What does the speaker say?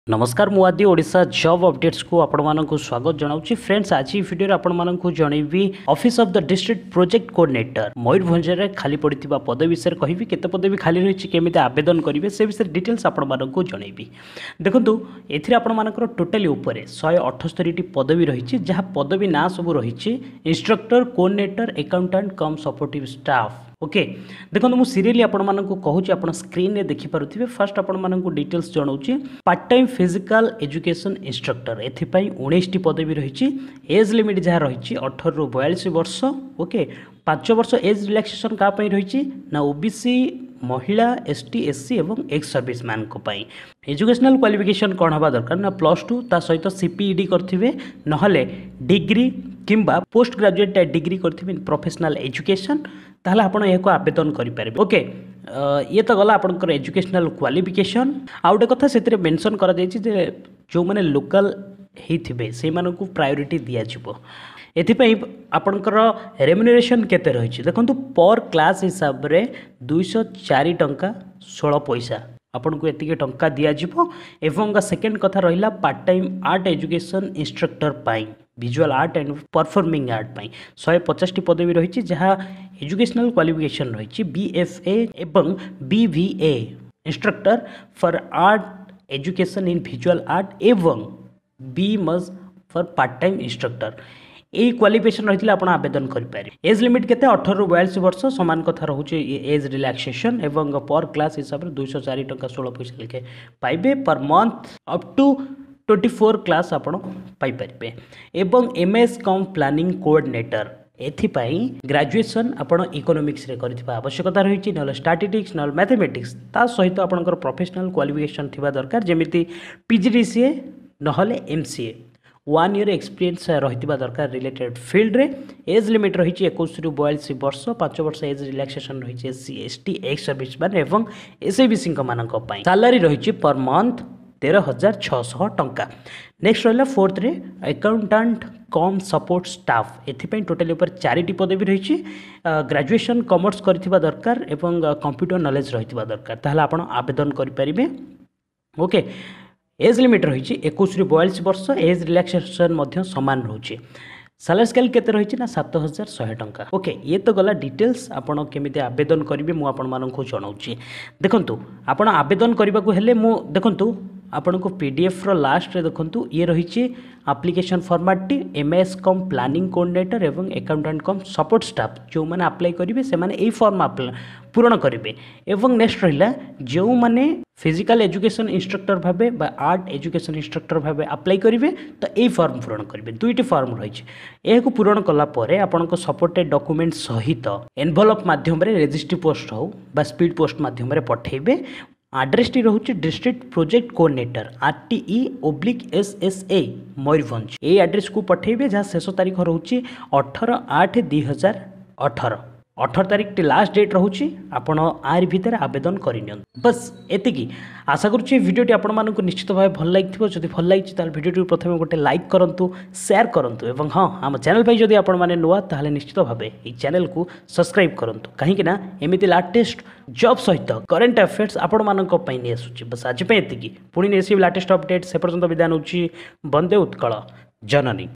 नमस्कार मुआदी Odisha job updates को आपण मानक स्वागत जनाऊँ फ्रेंड्स। आज भिडियो आपण मानक जनइबी office of the district project coordinator Mayurbhanj में खाली पड़ता पद विषय कहि केते पदवी खाली रही केमी आवेदन करेंगे से विषय डिटेल्स आपण मानक जनइबी। देखो एथिरे आपण मानकर टोटाली ऊपर 178 पदवी रही जहाँ पदवी ना सब रही instructor coordinator accountant cum supportive staff. Okay देखो मुझे सीरियली आपण मानक कहूँ आप स्क्रीन में देखिपे। फास्ट आपण मानक डिटेल्स जनाऊँ part time physical education instructor एथिपाई 19 पदवी रही। एज लिमिट जहाँ रही 18 ରୁ 42 वर्ष। ओके 5 वर्ष एज रिलैक्सेशन क्या रही ना ओबीसी महिला एसटी एससी एवं एक्स सर्विस मैन को पाई। एजुकेशनल क्वालिफिकेशन कौन हवा दरकार ना +2 ता सहित सीपीईडी करथिबे नहले डिग्री किंबा पोस्ट ग्रेजुएट डिग्री करथिबे प्रोफेशनल एजुकेशन ताहले आपण एको आवेदन करि पारे। ओके ये तो गला आपनकर एजुकेशनल क्वालिफिकेशन। आ गोटे कथा से मेंशन करा जायछि जे जो माने लोकल हेथिबे से मानकु प्रायोरिटी दिया जिवो। एथिपाई आपनकर रेम्युनरेशन केते रहिछि देखंतु पर क्लास हिसाब रे 204 टंका 16 पैसा आपन को एतिके टंका दिया जिवो। एवं सेकेंड कथा रहिला part time art education instructor पाई visual art and performing art पाई 150 पदवी रही जहाँ एजुकेशनल क्वालिफिकेशन रही बीएफए एवं BVA instructor for art education in visual art एवं BMus for part time instructor यही क्वालिफिकेशन रही आप आवेदन करें। एज लिमिट केते 18 ରୁ 42 वर्ष समान कथा रोचे एज रिलैक्सेशन एवं पर क्लास हिसाब से 204 टंका 16 पैसा लिखे पाइबे per month up to 24 class आपण पाई परिबे। एवं एमएस कम प्लानिंग कोऑर्डिनेटर एथिपाई ग्रेजुएशन आपण इकोनॉमिक्स रे करथिबा आवश्यकता रही न स्टैटिस्टिक्स न मैथमेटिक्स ता सहित आपनकर प्रोफेशनल क्वालिफिकेशन थिबा दरकार जेमिति पीजीडीसीए नहले एमसीए 1 ईयर एक्सपीरियंस रही दरकार रिलेटेड फील्ड रे। एज लिमिट रही 21 ରୁ 42 वर्ष 5 वर्ष एज रिलैक्सेशन रही SC ST ex serviceman एवं एसएबीसी मानक पई सैलरी रही पर मंथ 13,600 टंका। नेक्स्ट रहा फोर्थ रे अकाउंटेंट कम सपोर्ट स्टाफ एथिपाई टोटली ऊपर 4टी पदवी रही। ग्रेजुएशन कॉमर्स करथिबा दरकार एवं कंप्यूटर नॉलेज रही दरकार ताहले आपण आवेदन करि परिबे। ओके एज लिमिट रही 21 ରୁ 42 वर्ष एज रिलैक्सेशन मध्य समान रोचे। सैलरी स्केल केते रही ना 7,100 टंका। ओके ये तो गला डिटेल्स आपण केमिति आवेदन करेंगे मु आपण मानकु जनाऊँ। देखंतु आपण आवेदन करबा को हेले मु देखंतु आपण को पीडीएफ रो लास्ट रे देखंतु ये रही एप्लिकेशन फॉर्मेट टी एमएस कम प्लानिंग कोऑर्डिनेटर एवं अकाउंटेंट कम सपोर्ट स्टाफ जो माने अप्लाई करेंगे से माने एई फॉर्म पूरण करेंगे। एवं नेक्स्ट रहिला जो माने फिजिकल एजुकेशन इंस्ट्रक्टर भाबे बा आर्ट एजुकेशन इंस्ट्रक्टर भाबे अप्लाई करेंगे तो यही फॉर्म पूरण करेंगे। दुईटी फॉर्म रही यह पूरण कला आपन सपोर्टेड डॉक्यूमेंट सहित एनवलप माध्यम रजिस्ट्री पोस्ट हो बा स्पीड पोस्ट माध्यम पठेबे। आड्रेस टी रोचे district project coordinator RTE/SSA Mayurbhanj ये एड्रेस को पठेबे जहाँ शेष तारीख रोचे 18/8/2018 18 तारीख टी लास्ट डेट रोचे आपण आर भीतर आवेदन करिनियन। बस एतिकी आशा करुँचे वीडियोटी आपण मानक निश्चित भाव भल लगी जब भल लगी ताल वीडियो प्रथम गोटे लाइक करंतु शेयर करंतु एवं हाँ आम चैनल पे जदि आपण माने नुआ ताहले निश्चित भाव ये चैनल को सब्सक्राइब करंतु कहीं ना एमिति लेटेस्ट जॉब सहित करेंट अफेयर्स आपण मानक पई नै आसुची। बस आज पे एतिकी पुणी नेसी लेटेस्ट अपडेट से पर्यंत विदाय नउची। वंदे उत्कल जननी।